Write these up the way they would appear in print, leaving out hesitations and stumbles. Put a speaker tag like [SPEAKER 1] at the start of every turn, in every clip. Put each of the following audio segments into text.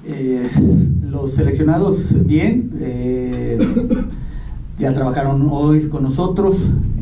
[SPEAKER 1] Los seleccionados bien, ya trabajaron hoy con nosotros.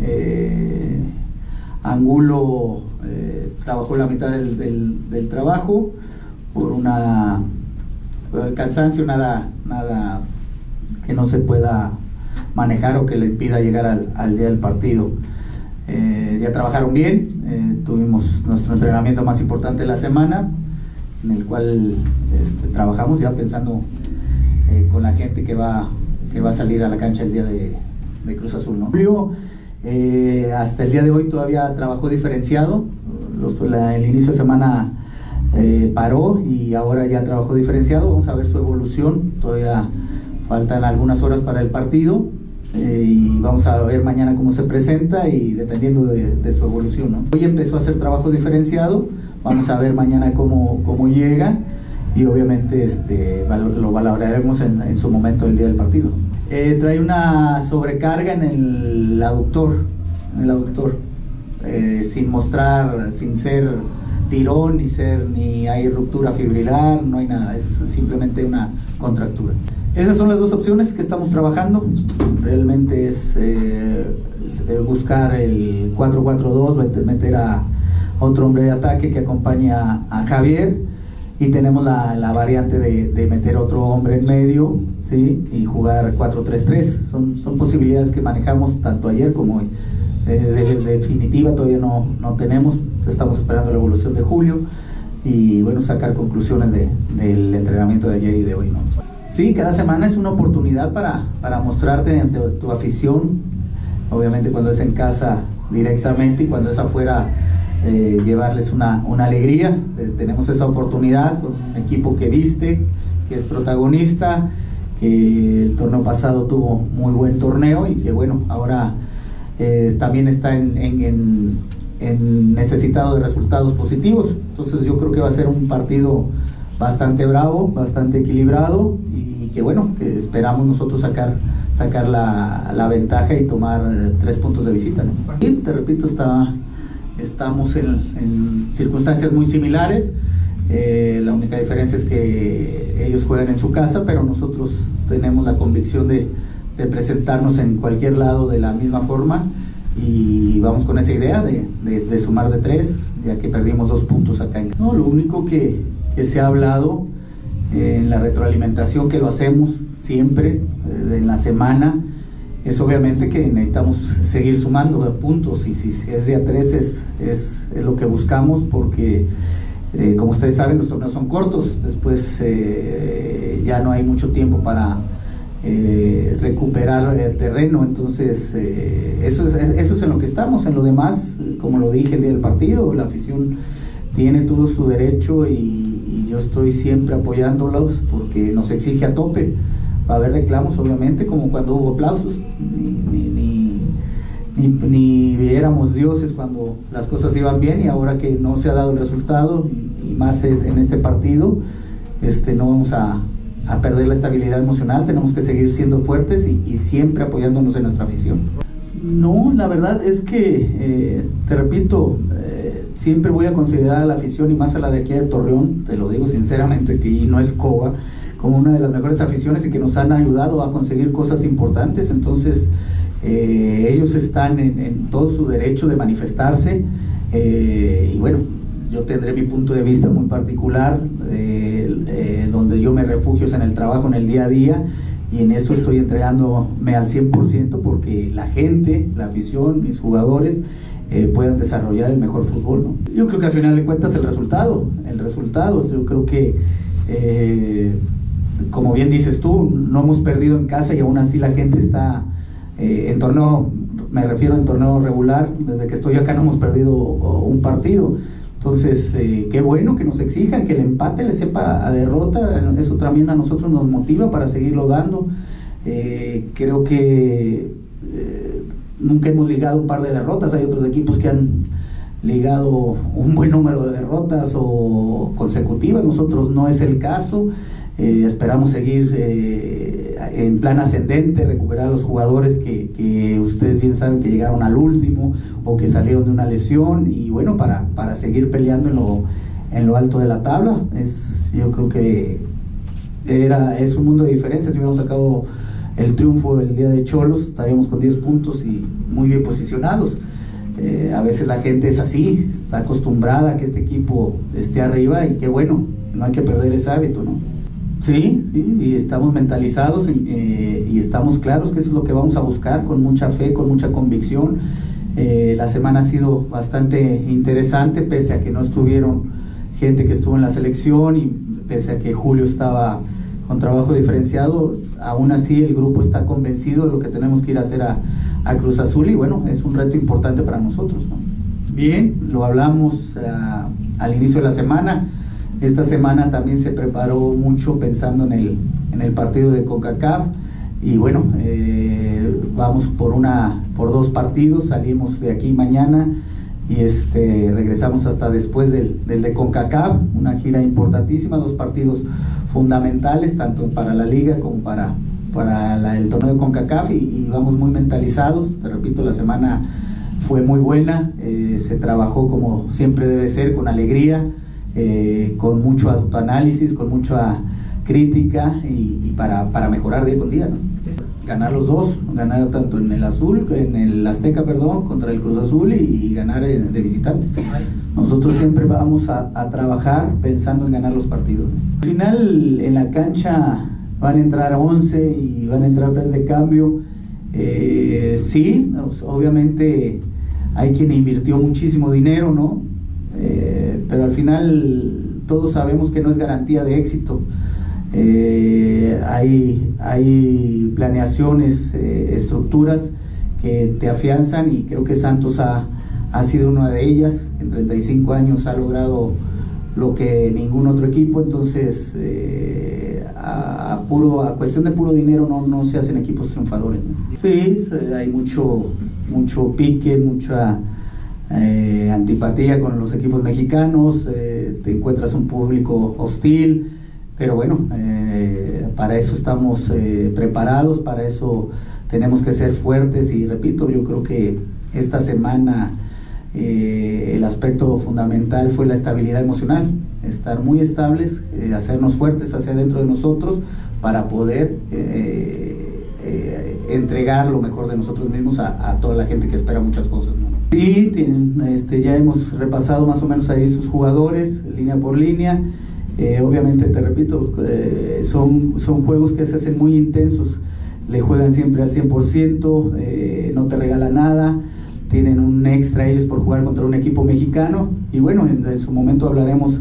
[SPEAKER 1] Angulo trabajó la mitad del trabajo por el cansancio, nada que no se pueda manejar o que le impida llegar al día del partido. Ya trabajaron bien, tuvimos nuestro entrenamiento más importante de la semana, en el cual trabajamos ya pensando con la gente que va a salir a la cancha el día de Cruz Azul, ¿no? Julio, hasta el día de hoy todavía trabajó diferenciado. El inicio de semana paró y ahora ya trabajó diferenciado. Vamos a ver su evolución, todavía faltan algunas horas para el partido, y vamos a ver mañana cómo se presenta y dependiendo de su evolución, ¿no? Hoy empezó a hacer trabajo diferenciado, vamos a ver mañana cómo llega, y obviamente lo valoraremos en su momento el día del partido. Trae una sobrecarga en el aductor, sin ser tirón, ni hay ruptura fibrilar, no hay nada, es simplemente una contractura. Esas son las dos opciones que estamos trabajando. Realmente es buscar el 4-4-2, meter a otro hombre de ataque que acompaña a Javier, y tenemos la variante de meter otro hombre en medio, ¿sí? Y jugar 4-3-3. Son posibilidades que manejamos tanto ayer como hoy. De definitiva todavía no tenemos, estamos esperando la evolución de Julio y bueno, sacar conclusiones del entrenamiento de ayer y de hoy, ¿no? Sí, cada semana es una oportunidad para mostrarte ante tu afición, obviamente cuando es en casa directamente, y cuando es afuera llevarles una alegría. Tenemos esa oportunidad con un equipo que viste, que es protagonista, que el torneo pasado tuvo muy buen torneo y que bueno, ahora también está en necesitado de resultados positivos. Entonces yo creo que va a ser un partido bastante bravo, bastante equilibrado, y que bueno, que esperamos nosotros sacar la ventaja y tomar 3 puntos de visita, ¿no? Y te repito, estamos en circunstancias muy similares. La única diferencia es que ellos juegan en su casa, pero nosotros tenemos la convicción de presentarnos en cualquier lado de la misma forma, y vamos con esa idea de sumar de 3, ya que perdimos 2 puntos acá. No, lo único que se ha hablado en la retroalimentación, que lo hacemos siempre en la semana, es obviamente que necesitamos seguir sumando puntos, y si es día 3 es lo que buscamos, porque como ustedes saben, los torneos son cortos, después ya no hay mucho tiempo para recuperar el terreno. Entonces eso es en lo que estamos. En lo demás, como lo dije el día del partido, la afición tiene todo su derecho, y yo estoy siempre apoyándolos porque nos exige a tope. Va a haber reclamos, obviamente, como cuando hubo aplausos, ni éramos dioses cuando las cosas iban bien, y ahora que no se ha dado el resultado, y más en este partido, no vamos a perder la estabilidad emocional. Tenemos que seguir siendo fuertes y siempre apoyándonos en nuestra afición. No, la verdad es que, te repito, siempre voy a considerar a la afición, y más a la de aquí de Torreón, te lo digo sinceramente, que no es Coba, como una de las mejores aficiones, y que nos han ayudado a conseguir cosas importantes. Entonces ellos están en todo su derecho de manifestarse, y bueno, yo tendré mi punto de vista muy particular, donde yo me refugio en el trabajo, en el día a día, y en eso estoy entregándome al 100%, porque la gente, la afición, mis jugadores puedan desarrollar el mejor fútbol, ¿no? Yo creo que al final de cuentas el resultado, yo creo que como bien dices tú, no hemos perdido en casa, y aún así la gente está en torneo, me refiero en torneo regular, desde que estoy acá no hemos perdido un partido. Entonces, qué bueno que nos exijan, que el empate le sepa a derrota. Eso también a nosotros nos motiva para seguirlo dando. Creo que nunca hemos ligado un par de derrotas. Hay otros equipos que han ligado un buen número de derrotas o consecutivas. Nosotros no es el caso. Esperamos seguir en plan ascendente, recuperar a los jugadores que ustedes bien saben que llegaron al último o que salieron de una lesión, y bueno, para seguir peleando en lo alto de la tabla. Yo creo que es un mundo de diferencias. Si hubiéramos sacado el triunfo el día de Xolos, estaríamos con 10 puntos y muy bien posicionados. A veces la gente es así, está acostumbrada a que este equipo esté arriba, y qué bueno, no hay que perder ese hábito, ¿no? Sí, y estamos mentalizados y estamos claros que eso es lo que vamos a buscar, con mucha fe, con mucha convicción. La semana ha sido bastante interesante, pese a que no estuvieron gente que estuvo en la selección y pese a que Julio estaba con trabajo diferenciado. Aún así el grupo está convencido de lo que tenemos que ir a hacer a Cruz Azul, y bueno, es un reto importante para nosotros, ¿no? Bien, lo hablamos al inicio de la semana. Esta semana también se preparó mucho pensando en el partido de CONCACAF, y bueno, vamos por 2 partidos, salimos de aquí mañana y regresamos hasta después del de CONCACAF, una gira importantísima, 2 partidos fundamentales tanto para la liga como para el torneo de CONCACAF, y vamos muy mentalizados. Te repito, la semana fue muy buena, se trabajó como siempre debe ser, con alegría, con mucho autoanálisis, con mucha crítica y para mejorar día con día, ¿no? Ganar los 2, ganar tanto en el Azteca, contra el Cruz Azul, y ganar de visitante. Nosotros siempre vamos a trabajar pensando en ganar los partidos, ¿no? Al final en la cancha van a entrar 11 y van a entrar 3 de cambio. Sí, obviamente hay quien invirtió muchísimo dinero, ¿no? Pero al final todos sabemos que no es garantía de éxito. Hay planeaciones, estructuras que te afianzan, y creo que Santos ha sido una de ellas. En 35 años ha logrado lo que ningún otro equipo. Entonces a cuestión de puro dinero no se hacen equipos triunfadores, ¿no? Sí, hay mucho pique, mucha antipatía con los equipos mexicanos, te encuentras un público hostil, pero bueno, para eso estamos preparados, para eso tenemos que ser fuertes. Y repito, yo creo que esta semana el aspecto fundamental fue la estabilidad emocional, estar muy estables, hacernos fuertes hacia adentro de nosotros para poder entregar lo mejor de nosotros mismos a toda la gente que espera muchas cosas, ¿no? Sí, ya hemos repasado más o menos ahí sus jugadores, línea por línea. Obviamente, te repito, son juegos que se hacen muy intensos, le juegan siempre al 100%, no te regalan nada, tienen un extra ellos por jugar contra un equipo mexicano. Y bueno, en su momento hablaremos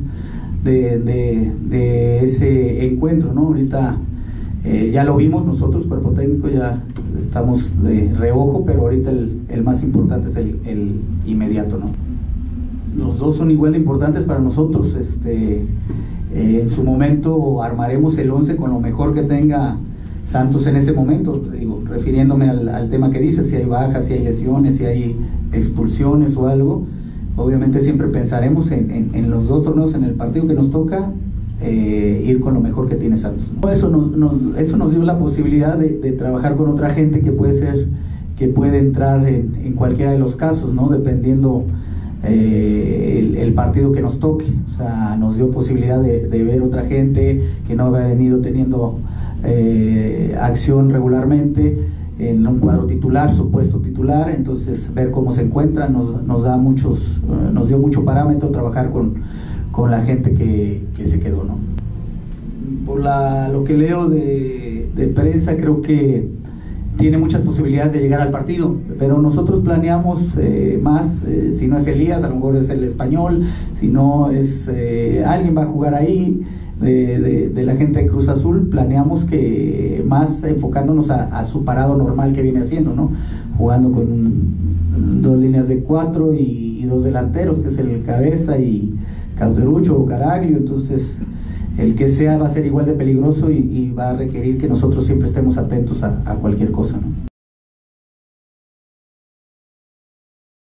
[SPEAKER 1] de ese encuentro, ¿no? Ahorita ya lo vimos nosotros, cuerpo técnico, ya estamos de reojo, pero ahorita el más importante es el inmediato, ¿no? Los 2 son igual de importantes para nosotros. En su momento armaremos el 11 con lo mejor que tenga Santos en ese momento, digo, refiriéndome al tema que dices, si hay bajas, si hay lesiones, si hay expulsiones o algo. Obviamente siempre pensaremos en los 2 torneos, en el partido que nos toca, ir con lo mejor que tiene Santos, ¿no? Eso nos dio la posibilidad de trabajar con otra gente que puede entrar en cualquiera de los casos, ¿no? Dependiendo el partido que nos toque. O sea, nos dio posibilidad de ver otra gente que no había venido teniendo acción regularmente en un cuadro titular, supuesto titular. Entonces ver cómo se encuentran nos dio mucho parámetro trabajar con la gente que se quedó, ¿no? Por lo que leo de prensa, creo que tiene muchas posibilidades de llegar al partido, pero nosotros planeamos más. Si no es Elías, a lo mejor es el Español, si no es alguien va a jugar ahí de la gente de Cruz Azul. Planeamos que más enfocándonos a su parado normal que viene haciendo, ¿no? Jugando con 2 líneas de 4 y 2 delanteros, que es el Cabeza y Cauterucho o Caraglio. Entonces el que sea va a ser igual de peligroso y va a requerir que nosotros siempre estemos atentos a cualquier cosa, ¿no?